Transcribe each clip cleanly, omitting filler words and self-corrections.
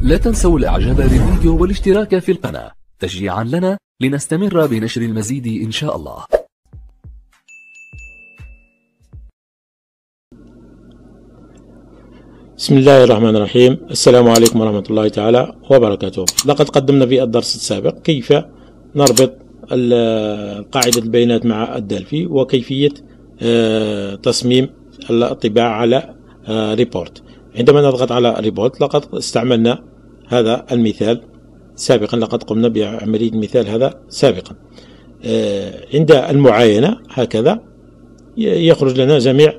لا تنسوا الاعجاب بالفيديو والاشتراك في القناة تشجيعا لنا لنستمر بنشر المزيد إن شاء الله. بسم الله الرحمن الرحيم. السلام عليكم ورحمة الله تعالى وبركاته. لقد قدمنا في الدرس السابق كيف نربط قاعدة البيانات مع الدلفي وكيفية تصميم الطباعة على ريبورت. عندما نضغط على ريبورت لقد استعملنا هذا المثال سابقا، لقد قمنا بعملية المثال هذا سابقا. عند المعاينة هكذا يخرج لنا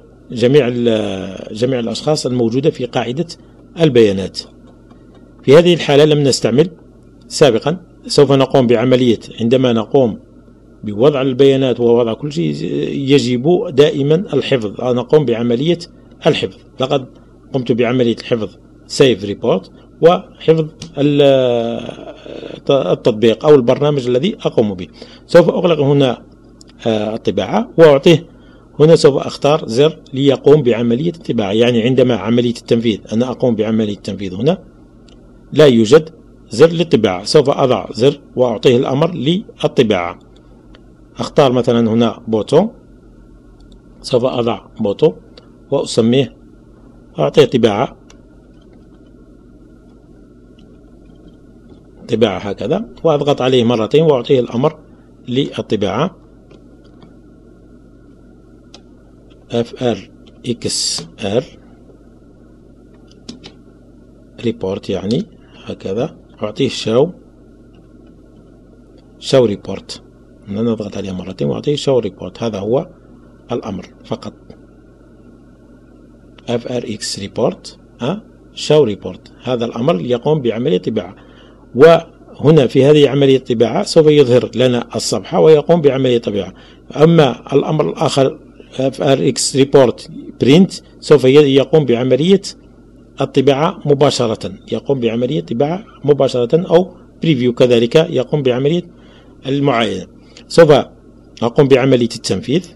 جميع الأشخاص الموجودة في قاعدة البيانات. في هذه الحالة لم نستعمل سابقا. سوف نقوم بعملية عندما نقوم بوضع البيانات ووضع كل شيء يجب دائما الحفظ. نقوم بعملية الحفظ. لقد قمت بعملية الحفظ سيف ريبورت وحفظ التطبيق أو البرنامج الذي أقوم به. سوف أغلق هنا الطباعة وأعطيه هنا. سوف أختار زر ليقوم بعملية الطباعة، يعني عندما عملية التنفيذ أنا أقوم بعملية التنفيذ هنا لا يوجد زر للطباعة. سوف أضع زر وأعطيه الأمر للطباعة. أختار مثلا هنا بوتون، سوف أضع بوتون وأسميه أعطيه طباعة هكذا، وأضغط عليه مرتين وأعطيه الأمر للطباعة FRXR ريبورت، يعني هكذا أعطيه شو ريبورت. نضغط عليه مرتين وأعطيه شو ريبورت. هذا هو الأمر فقط. FRX ريبورت شو ريبورت، هذا الأمر يقوم بعملية طباعة. وهنا في هذه عملية الطباعة سوف يظهر لنا الصفحة ويقوم بعملية طباعة. أما الأمر الآخر FRX ريبورت برينت سوف يقوم بعملية الطباعة مباشرة، يقوم بعملية طباعة مباشرة، أو بريفيو كذلك يقوم بعملية المعاينة. سوف أقوم بعملية التنفيذ.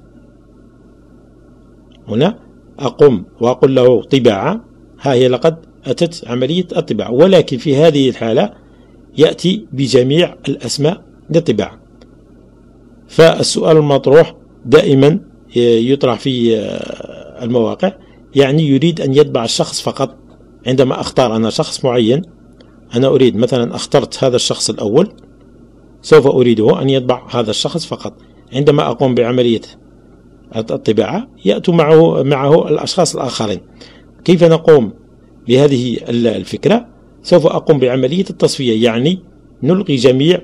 هنا أقوم وأقول له طباعة، ها هي لقد أتت عملية الطباعة، ولكن في هذه الحالة يأتي بجميع الأسماء للطباعة. فالسؤال المطروح دائما يطرح في المواقع، يعني يريد أن يتبع الشخص فقط. عندما أختار أنا شخص معين، أنا أريد مثلا اخترت هذا الشخص الأول، سوف أريده أن يتبع هذا الشخص فقط. عندما أقوم بعملية الطباعة يأتوا معه الأشخاص الآخرين. كيف نقوم بهذه الفكرة؟ سوف أقوم بعملية التصفية، يعني نلغي جميع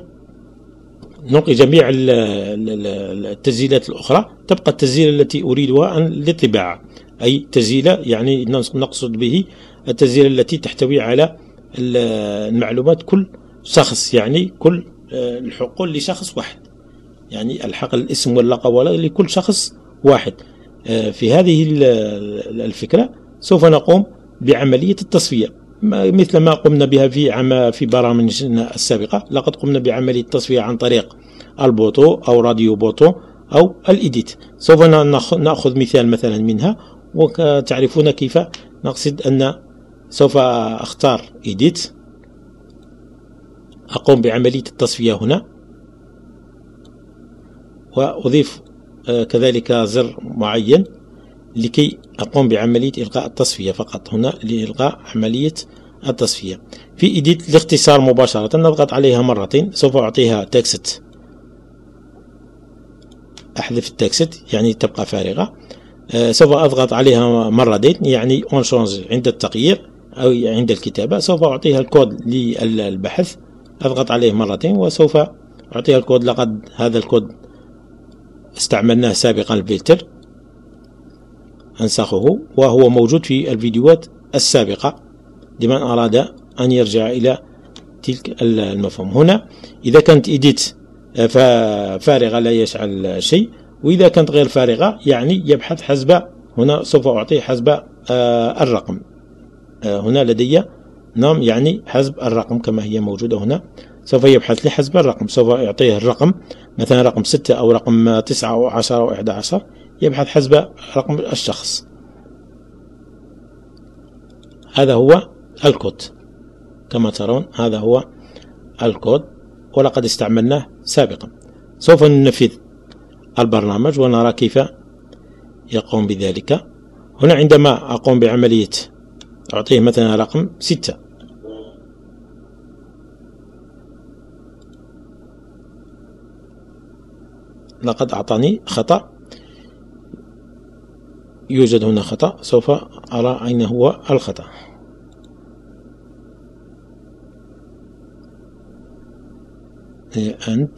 التسجيلات الأخرى، تبقى التسجيل التي أريدها للطباعة، أي تسجيلة يعني نقصد به التسجيلة التي تحتوي على المعلومات كل شخص، يعني كل الحقول لشخص واحد، يعني الحقل الاسم واللقب لكل شخص واحد. في هذه الفكرة سوف نقوم بعملية التصفية مثل ما قمنا بها في برامجنا السابقة. لقد قمنا بعملية التصفية عن طريق البوتو أو راديو بوتو أو الإيديت. سوف نأخذ مثال مثلا منها، وتعرفون كيف نقصد. أن سوف أختار إيديت، أقوم بعملية التصفية هنا، وأضيف كذلك زر معين لكي أقوم بعملية إلغاء التصفية فقط. هنا لإلغاء عملية التصفية. في إيديت الاختصار مباشرة نضغط عليها مرتين، سوف أعطيها تكست، أحذف التكست يعني تبقى فارغة. سوف أضغط عليها مرتين، يعني اون شونج عند التغيير أو عند الكتابة. سوف أعطيها الكود للبحث، أضغط عليه مرتين وسوف أعطيها الكود. لقد هذا الكود استعملناه سابقا، الفلتر، أنسخه وهو موجود في الفيديوهات السابقة لمن أراد أن يرجع إلى تلك المفهوم. هنا إذا كانت إيديت فارغة لا يشعل شيء، وإذا كانت غير فارغة يعني يبحث حسب، هنا سوف أعطيه حسب الرقم. هنا لدي نعم يعني حسب الرقم كما هي موجودة هنا. سوف يبحث لي حسب الرقم، سوف يعطيه الرقم مثلا رقم 6 أو رقم 9 أو 10 أو 11، يبحث حسب رقم الشخص. هذا هو الكود. كما ترون هذا هو الكود ولقد استعملناه سابقا. سوف ننفذ البرنامج ونرى كيف يقوم بذلك. هنا عندما أقوم بعملية أعطيه مثلا رقم 6، لقد أعطاني خطأ، يوجد هنا خطأ، سوف أرى أين هو الخطأ. أنت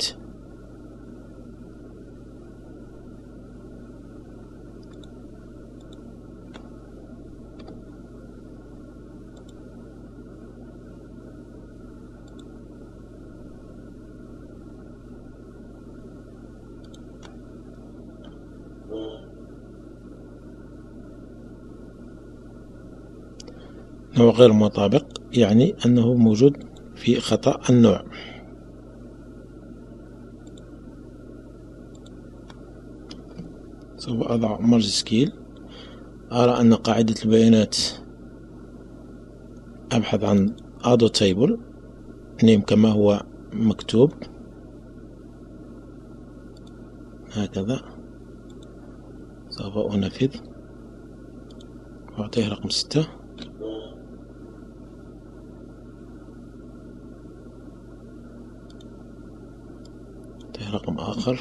نوع غير مطابق، يعني أنه موجود في خطأ النوع. سوف أضع مرج سكيل، أرى أن قاعدة البيانات أبحث عن auto table name كما هو مكتوب هكذا. سوف أنفذ وأعطيه رقم 6. أعطيه رقم آخر.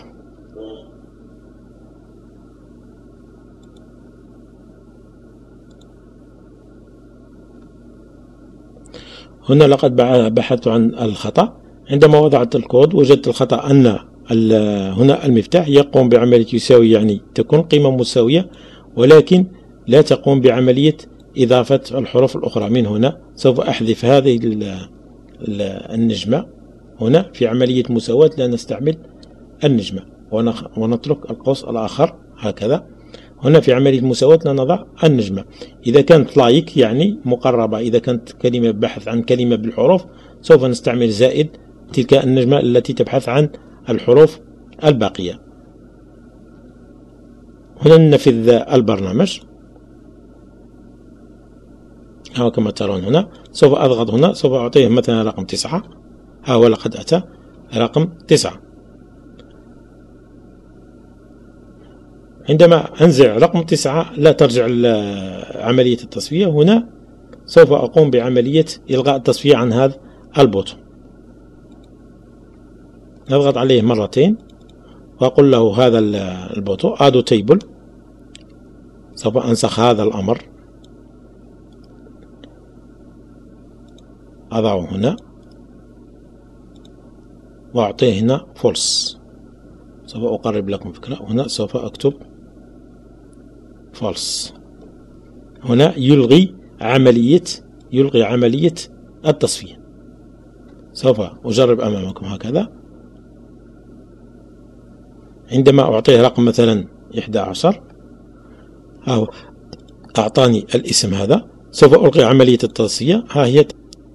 هنا لقد بحثت عن الخطأ. عندما وضعت الكود وجدت الخطأ أن هنا المفتاح يقوم بعملية يساوي، يعني تكون قيمة مساوية ولكن لا تقوم بعملية إضافة الحروف الأخرى. من هنا سوف أحذف هذه النجمة. هنا في عملية مساواة لا نستعمل النجمة ونترك القوس الآخر هكذا. هنا في عملية مساواة لا نضع النجمة. إذا كانت لايك يعني مقربة، إذا كانت كلمة بحث عن كلمة بالحروف سوف نستعمل زائد تلك النجمة التي تبحث عن الحروف الباقية. هنا ننفذ البرنامج كما ترون. هنا سوف أضغط، هنا سوف أعطيه مثلا رقم 9. ها هو لقد أتى رقم 9. عندما أنزع رقم 9 لا ترجع عملية التصفية. هنا سوف أقوم بعملية إلغاء التصفية عن هذا البوتون. نضغط عليه مرتين وأقول له هذا البوتون auto table. سوف أنسخ هذا الأمر، أضعه هنا وأعطيه هنا false. سوف أقرب لكم فكرة. هنا سوف أكتب false. هنا يلغي عملية التصفية. سوف أجرب أمامكم هكذا. عندما أعطيه رقم مثلا 11، ها أعطاني الاسم هذا، سوف ألغي عملية التصفية. ها هي.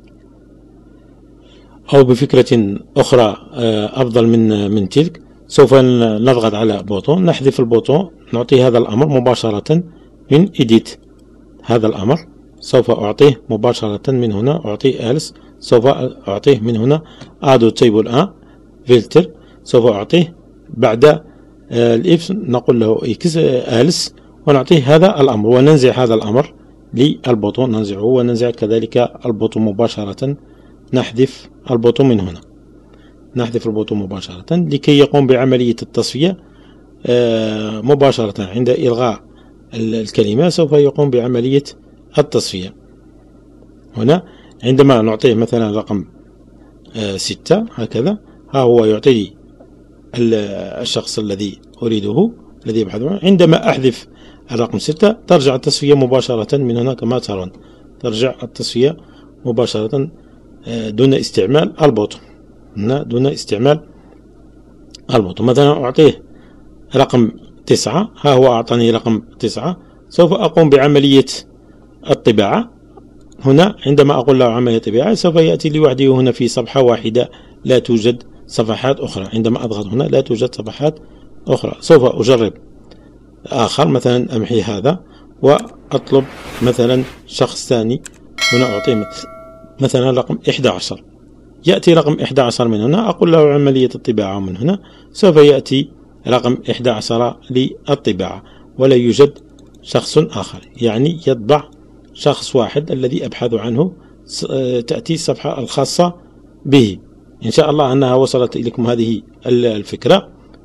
أو بفكرة أخرى أفضل من تلك، سوف نضغط على بوتون، نحذف البوتون، نعطي هذا الأمر مباشرة من edit. هذا الأمر سوف أعطيه مباشرة من هنا، أعطيه else. سوف أعطيه من هنا auto table filter. سوف أعطيه بعد الإف نقول له x else ونعطيه هذا الأمر وننزع هذا الأمر للبوتون، ننزعه وننزع كذلك البوتون مباشرة. نحذف البوتون من هنا، نحذف البوتون مباشرة لكي يقوم بعملية التصفية مباشرة. عند إلغاء الكلمة سوف يقوم بعملية التصفية. هنا عندما نعطيه مثلا رقم 6 هكذا، ها هو يعطي الشخص الذي أريده الذي يبحث عنه. عندما أحذف الرقم 6 ترجع التصفية مباشرة من هنا كما ترون، ترجع التصفية مباشرة دون استعمال البوتون. هنا دون استعمال البوتون. مثلا أعطيه رقم 9، ها هو أعطاني رقم 9. سوف أقوم بعملية الطباعة. هنا عندما أقول له عملية طباعة سوف يأتي لوحده هنا في صفحة واحدة، لا توجد صفحات أخرى. عندما أضغط هنا لا توجد صفحات أخرى. سوف أجرب آخر، مثلا أمحي هذا وأطلب مثلا شخص ثاني. هنا أعطيه مثلا رقم 11. يأتي رقم 11 من هنا، أقول له عملية الطباعة، من هنا سوف يأتي رقم 11 للطباعة، ولا يوجد شخص آخر، يعني يطبع شخص واحد الذي أبحث عنه. تأتي الصفحة الخاصة به. إن شاء الله أنها وصلت إليكم هذه الفكرة،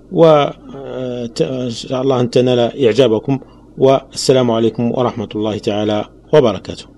وإن شاء الله أن تنال إعجابكم، والسلام عليكم ورحمة الله تعالى وبركاته.